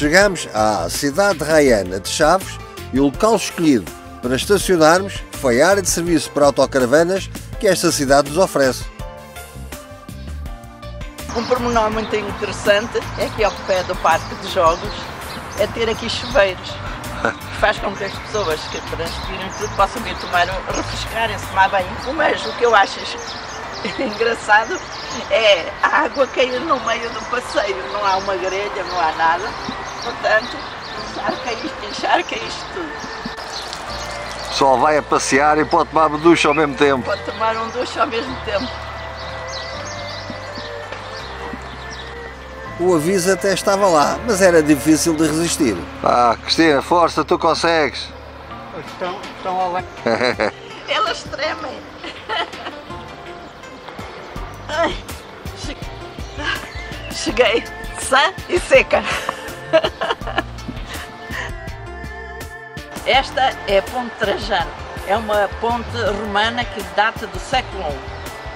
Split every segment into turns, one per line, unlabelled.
Chegamos à cidade raiana de Chaves e o local escolhido para estacionarmos foi a área de serviço para autocaravanas que esta cidade nos oferece.
Um pormenor muito interessante é que ao pé do parque de jogos é ter aqui chuveiros, que faz com que as pessoas que transpiram tudo possam vir refrescarem-se, tomar banho. Mas o que eu acho engraçado é a água cair no meio do passeio, não há uma grelha, não há nada, portanto encharca isto tudo.
O pessoal vai a passear e pode tomar um duche ao mesmo tempo.
Pode tomar um duche ao mesmo tempo.
O aviso até estava lá, mas era difícil de resistir. Cristina, força, tu consegues.
Estão ao lado.
Elas tremem. Ai, cheguei sã e seca. Esta é a Ponte Trajano. É uma ponte romana que data do século I.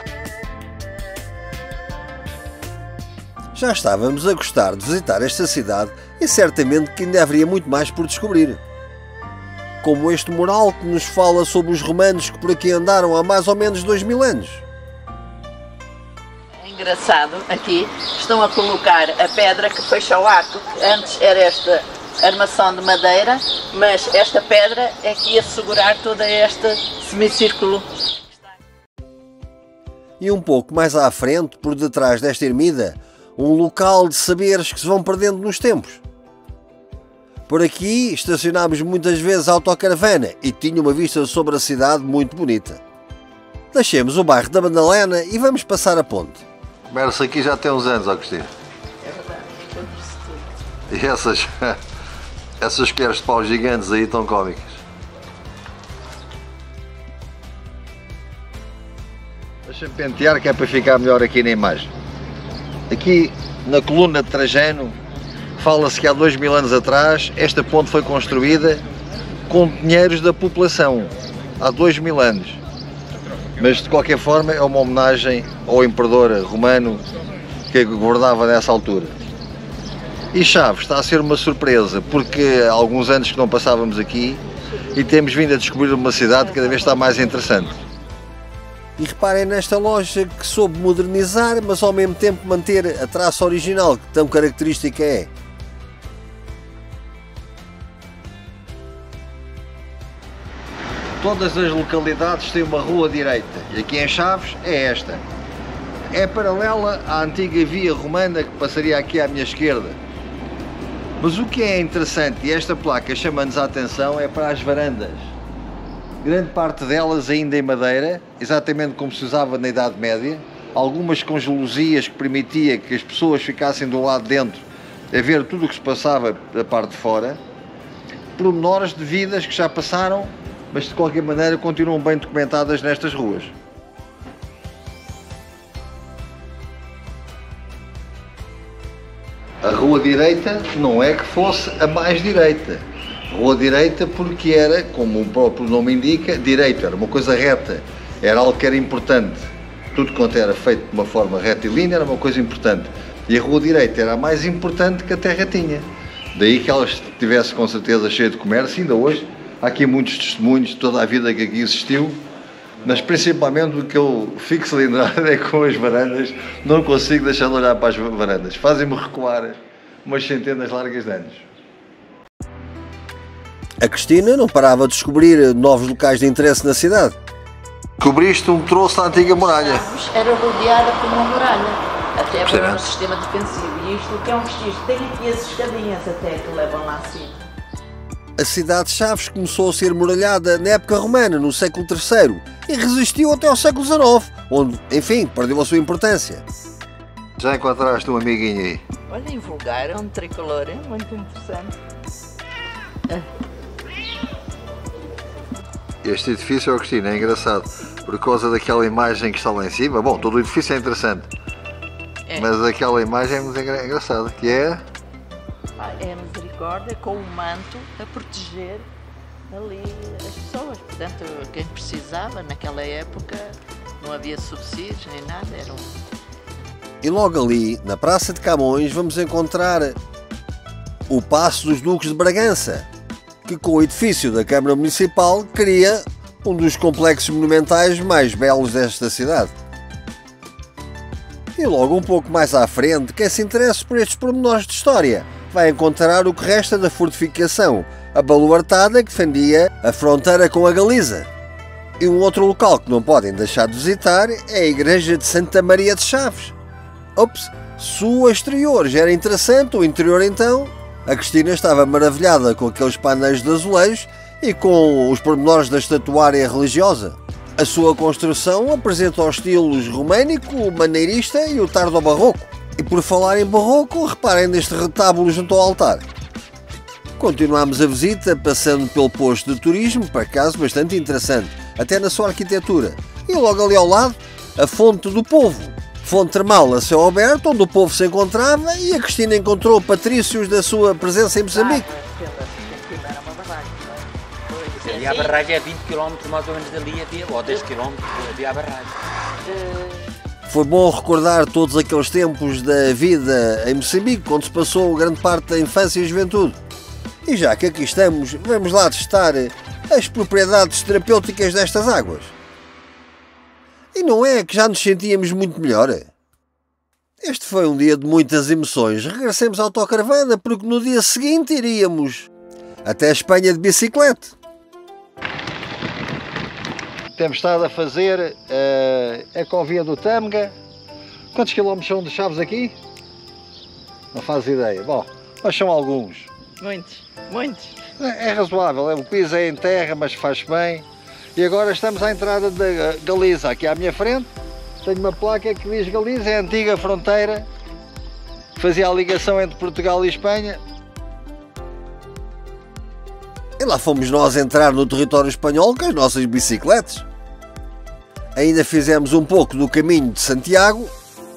Já estávamos a gostar de visitar esta cidade e certamente que ainda haveria muito mais por descobrir. Como este mural que nos fala sobre os romanos que por aqui andaram há mais ou menos 2000 anos.
É engraçado, aqui estão a colocar a pedra que fecha o arco, que antes era esta armação de madeira, mas esta pedra é que ia segurar todo este semicírculo.
E um pouco mais à frente, por detrás desta ermida, um local de saberes que se vão perdendo nos tempos. Por aqui estacionámos muitas vezes a autocaravana e tinha uma vista sobre a cidade muito bonita. Deixemos o bairro da Madalena e vamos passar a ponte. O comércio aqui já tem uns anos, ó Cristina.
É verdade, tudo.
E essas colheres de pau gigantes aí tão cómicas. Deixa-me pentear que é para ficar melhor aqui na imagem. Aqui na coluna de Trajano fala-se que há 2000 anos atrás esta ponte foi construída com dinheiros da população, há 2000 anos. Mas de qualquer forma é uma homenagem ao imperador romano que governava nessa altura. E Chaves está a ser uma surpresa porque há alguns anos que não passávamos aqui e temos vindo a descobrir uma cidade que cada vez está mais interessante. E reparem nesta loja que soube modernizar, mas ao mesmo tempo manter a traça original que tão característica é. Todas as localidades têm uma rua direita e aqui em Chaves é esta. É paralela à antiga via romana que passaria aqui à minha esquerda. Mas o que é interessante, e esta placa chama-nos a atenção, é para as varandas. Grande parte delas ainda em madeira, exatamente como se usava na Idade Média, algumas com gelosias que permitia que as pessoas ficassem do lado de dentro a ver tudo o que se passava da parte de fora, pormenores de vidas que já passaram, mas de qualquer maneira continuam bem documentadas nestas ruas. A rua direita não é que fosse a mais direita. Rua direita porque era, como o próprio nome indica, direito, era uma coisa reta, era algo que era importante. Tudo quanto era feito de uma forma retilínea era uma coisa importante. E a rua direita era a mais importante que a terra tinha. Daí que ela estivesse com certeza cheia de comércio, ainda hoje há aqui muitos testemunhos de toda a vida que aqui existiu, mas principalmente o que eu fico cilindrado é com as varandas, não consigo deixar de olhar para as varandas, fazem-me recuar umas centenas largas de anos. A Cristina não parava de descobrir novos locais de interesse na cidade. Descobriste um troço da antiga muralha.
Era rodeada por uma muralha, até para um sistema defensivo. E isto que é um vestígio, tem aqui as escadinhas até que levam lá acima.
A cidade de Chaves começou a ser muralhada na época romana, no século III, e resistiu até ao século XIX, onde, enfim, perdeu a sua importância. Já encontraste um amiguinho aí?
Olha, em vulgar, é um tricolor, é muito interessante.
Este edifício, Cristina, é engraçado, por causa daquela imagem que está lá em cima. Bom, todo o edifício é interessante, mas aquela imagem é muito engraçada, que é...
É a misericórdia com o manto a proteger ali as pessoas. Portanto, quem precisava naquela época, não havia subsídios nem nada.
E logo ali, na Praça de Camões, vamos encontrar
o Paço dos Duques de Bragança, que com o edifício da Câmara Municipal cria um dos complexos monumentais mais belos desta cidade. E logo um pouco mais à frente, quem se interessa por estes pormenores de história vai encontrar o que resta da fortificação abaluartada que defendia a fronteira com a Galiza. E um outro local que não podem deixar de visitar é a Igreja de Santa Maria de Chaves. Ops, se o exterior já era interessante, o interior então, a Cristina estava maravilhada com aqueles painéis de azulejos e com os pormenores da estatuária religiosa. A sua construção apresenta os estilos românico, maneirista e o tardo-barroco. E por falar em barroco, reparem neste retábulo junto ao altar. Continuamos a visita passando pelo posto de turismo, por acaso bastante interessante, até na sua arquitetura. E logo ali ao lado, a Fonte do Povo. Fonte termal a céu aberto, onde o povo se encontrava e a Cristina encontrou patrícios da sua presença em Moçambique.
Ali a barragem é 20 km mais ou menos dali havia, ou 10 km havia a barragem.
Foi bom recordar todos aqueles tempos da vida em Moçambique, onde se passou grande parte da infância e juventude. E já que aqui estamos, vamos lá testar as propriedades terapêuticas destas águas. E não é que já nos sentíamos muito melhor? Este foi um dia de muitas emoções. Regressemos à autocaravana porque no dia seguinte iríamos até a Espanha de bicicleta.
Temos estado a fazer a Ecovia do Tâmega. Quantos quilómetros são de Chaves aqui? Não faz ideia. Bom, mas são alguns.
Muitos, muitos.
É razoável, o piso é em terra, mas faz bem. E agora estamos à entrada da Galiza, aqui à minha frente. Tenho uma placa que diz Galiza, é a antiga fronteira que fazia a ligação entre Portugal e Espanha.
E lá fomos nós entrar no território espanhol com as nossas bicicletas. Ainda fizemos um pouco do caminho de Santiago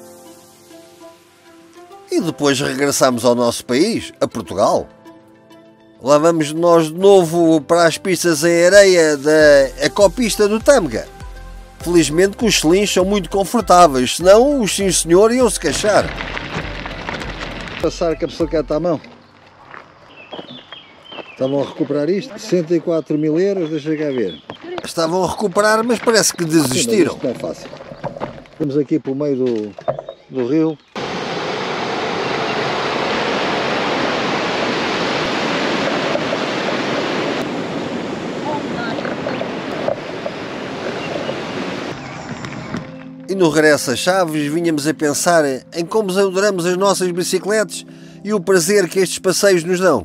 e depois regressámos ao nosso país, a Portugal. Lá vamos nós de novo para as pistas em areia da Ecopista do Tâmega. Felizmente que os selinhos são muito confortáveis, senão os sim senhor iam-se queixar.
Passar com a bicicleta à mão. Estavam a recuperar isto, 64 mil euros, deixa cá ver.
Estavam a recuperar, mas parece que desistiram.
Isto não é fácil. Estamos aqui pelo meio do rio.
E no regresso a Chaves vinhamos a pensar em como adoramos as nossas bicicletas e o prazer que estes passeios nos dão.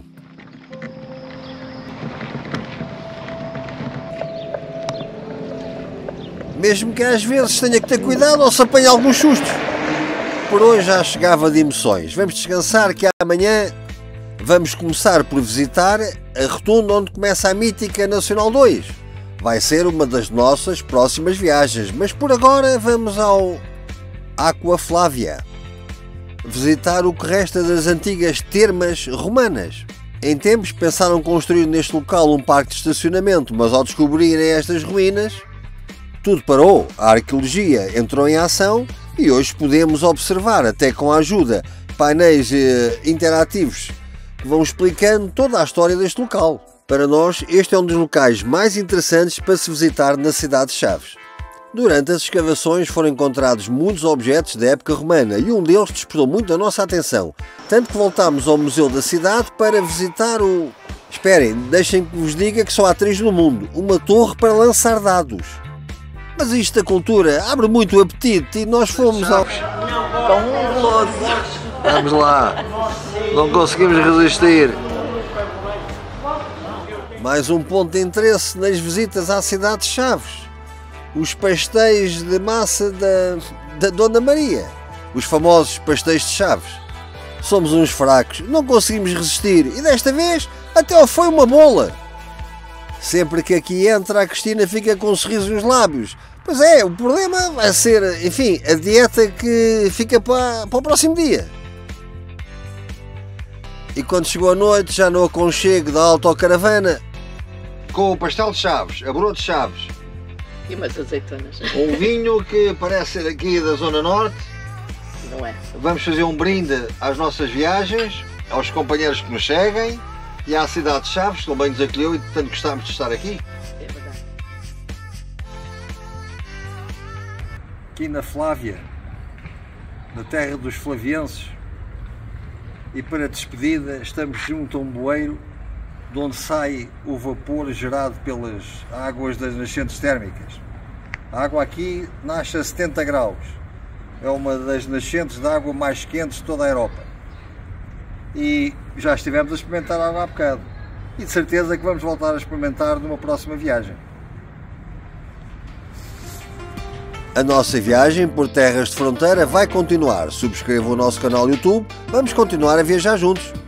Mesmo que às vezes tenha que ter cuidado ou se apanhe alguns sustos. Por hoje já chegava de emoções. Vamos descansar que amanhã vamos começar por visitar a rotunda onde começa a mítica Nacional 2. Vai ser uma das nossas próximas viagens, mas por agora vamos ao Aqua Flávia. Visitar o que resta das antigas termas romanas. Em tempos pensaram construir neste local um parque de estacionamento, mas ao descobrirem estas ruínas, tudo parou, a arqueologia entrou em ação e hoje podemos observar, até com a ajuda de painéis interativos que vão explicando toda a história deste local. Para nós, este é um dos locais mais interessantes para se visitar na cidade de Chaves. Durante as escavações foram encontrados muitos objetos da época romana e um deles despertou muito a nossa atenção, tanto que voltámos ao museu da cidade para visitar o... Esperem, deixem que vos diga que só há 3 no mundo, uma torre para lançar dados. Mas isto da cultura abre muito o apetite e nós fomos ao...
Com um goloso.
Vamos lá, não conseguimos resistir.
Mais um ponto de interesse nas visitas à cidade de Chaves. Os pastéis de massa da Dona Maria. Os famosos pastéis de Chaves. Somos uns fracos, não conseguimos resistir e desta vez até foi uma bola. Sempre que aqui entra a Cristina fica com um sorriso nos lábios. Pois é, o problema vai ser, enfim, a dieta que fica para o próximo dia. E quando chegou a noite, já no aconchego da autocaravana,
Com o pastel de Chaves, a broa de Chaves,
E umas azeitonas.
um vinho que parece ser aqui da Zona Norte.
Não é?
Vamos fazer um brinde às nossas viagens aos companheiros que nos seguem e à cidade de Chaves, que também nos acolheu e tanto gostámos de estar aqui.
É verdade.
Aqui na Flávia, na terra dos flavienses, e para despedida estamos junto a um bueiro de onde sai o vapor gerado pelas águas das nascentes térmicas. A água aqui nasce a 70 graus, é uma das nascentes de água mais quentes de toda a Europa. E já estivemos a experimentar água há bocado, e de certeza que vamos voltar a experimentar numa próxima viagem. A nossa viagem por terras de fronteira vai continuar. Subscreva o nosso canal YouTube, vamos continuar a viajar juntos.